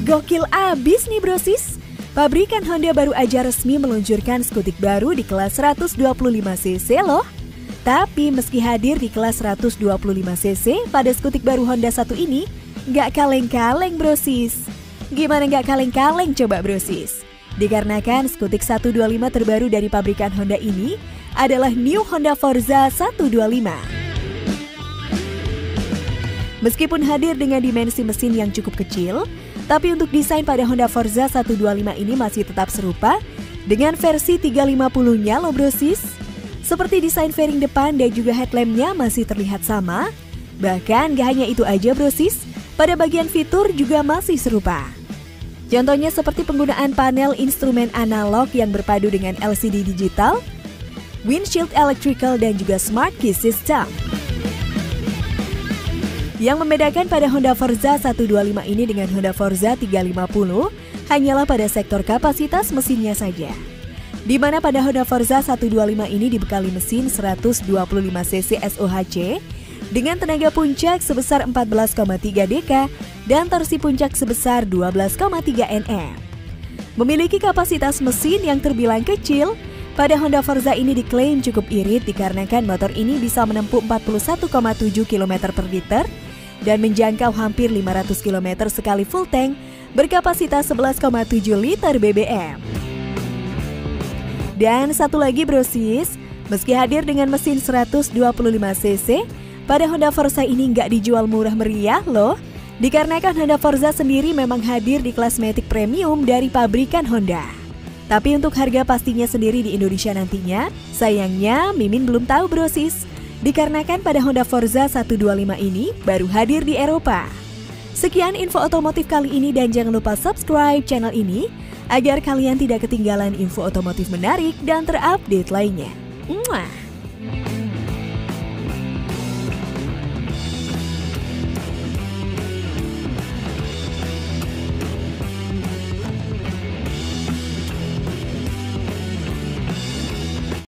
Gokil abis nih brosis. Pabrikan Honda baru aja resmi meluncurkan skutik baru di kelas 125cc loh. Tapi meski hadir di kelas 125cc pada skutik baru Honda 1 ini, nggak kaleng-kaleng brosis. Gimana nggak kaleng-kaleng coba brosis? Dikarenakan skutik 125 terbaru dari pabrikan Honda ini adalah New Honda Forza 125. Meskipun hadir dengan dimensi mesin yang cukup kecil, tapi untuk desain pada Honda Forza 125 ini masih tetap serupa dengan versi 350-nya loh brosis. Seperti desain fairing depan dan juga headlampnya masih terlihat sama. Bahkan gak hanya itu aja brosis, pada bagian fitur juga masih serupa. Contohnya seperti penggunaan panel instrumen analog yang berpadu dengan LCD digital, windshield electrical dan juga smart key system. Yang membedakan pada Honda Forza 125 ini dengan Honda Forza 350 hanyalah pada sektor kapasitas mesinnya saja. Di mana pada Honda Forza 125 ini dibekali mesin 125cc SOHC dengan tenaga puncak sebesar 14,3 dk dan torsi puncak sebesar 12,3 Nm. Memiliki kapasitas mesin yang terbilang kecil, pada Honda Forza ini diklaim cukup irit dikarenakan motor ini bisa menempuh 41,7 km per liter dan menjangkau hampir 500 km sekali full tank berkapasitas 11,7 liter BBM. Dan satu lagi brosis, meski hadir dengan mesin 125cc, pada Honda Forza ini nggak dijual murah meriah loh. Dikarenakan Honda Forza sendiri memang hadir di kelas Matic Premium dari pabrikan Honda. Tapi untuk harga pastinya sendiri di Indonesia nantinya, sayangnya Mimin belum tahu brosis. Dikarenakan pada Honda Forza 125 ini baru hadir di Eropa. Sekian info otomotif kali ini dan jangan lupa subscribe channel ini agar kalian tidak ketinggalan info otomotif menarik dan terupdate lainnya. Muah.